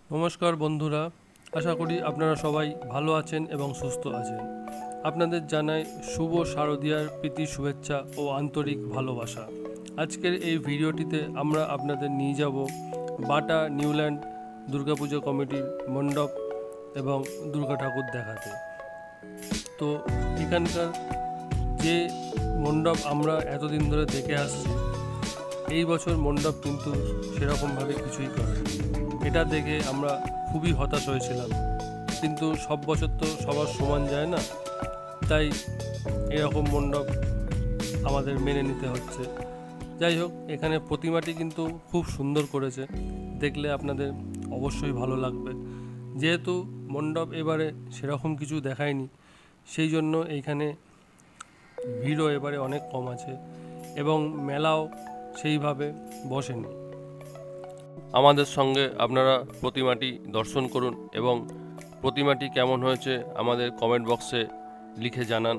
নমস্কার বন্ধুরা, আশা করি আপনারা সবাই ভালো আছেন এবং সুস্থ আছেন। আপনাদের জানাই শুভ শারদীয়ার প্রীতি শুভেচ্ছা ও আন্তরিক ভালোবাসা। আজকের এই ভিডিওটিতে আমরা আপনাদের নিয়ে যাব বাটা নিউল্যান্ড দুর্গাপুজো কমিটির মণ্ডপ এবং দুর্গা ঠাকুর দেখাতে। তো এখানকার যে মণ্ডপ আমরা এতদিন ধরে দেখে আসছি, এই বছর মণ্ডপ কিন্তু সেরকমভাবে কিছুই করেনি। এটা দেখে আমরা খুবই হতাশ হয়েছিলাম, কিন্তু সব বছর তো সবার সমান যায় না, তাই এরকম মণ্ডপ আমাদের মেনে নিতে হচ্ছে। যাই হোক, এখানে প্রতিমাটি কিন্তু খুব সুন্দর করেছে, দেখলে আপনাদের অবশ্যই ভালো লাগবে। যেহেতু মণ্ডপ এবারে সেরকম কিছু দেখায়নি, সেই জন্য এইখানে ভিড়ও এবারে অনেক কম আছে এবং মেলাও সেইভাবে বসেনি। আমাদের সঙ্গে আপনারা প্রতিমাটি দর্শন করুন এবং প্রতিমাটি কেমন হয়েছে আমাদের কমেন্ট বক্সে লিখে জানান।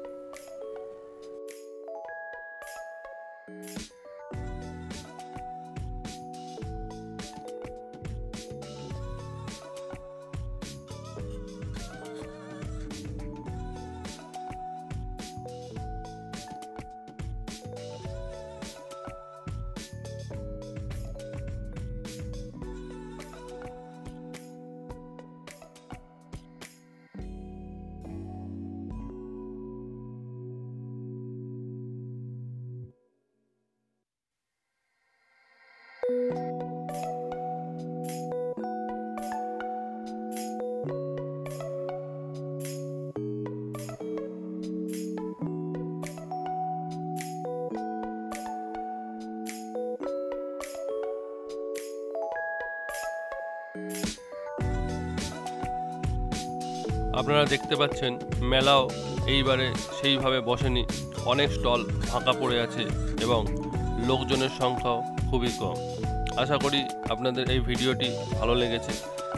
আপনারা দেখতে পাচ্ছেন মেলাও এইবারে সেইভাবে বসেনি, অনেক স্টল ফাঁকা পড়ে আছে এবং লোকজনের সংখ্যাও খুবই কম। আশা করি আপনাদের এই ভিডিওটি ভালো লেগেছে।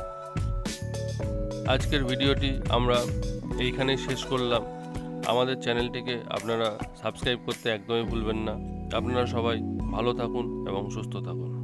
আজকের ভিডিওটি আমরা এইখানেই শেষ করলাম। আমাদের চ্যানেলটিকে আপনারা সাবস্ক্রাইব করতে একদমই ভুলবেন না। আপনারা সবাই ভালো থাকুন এবং সুস্থ থাকুন।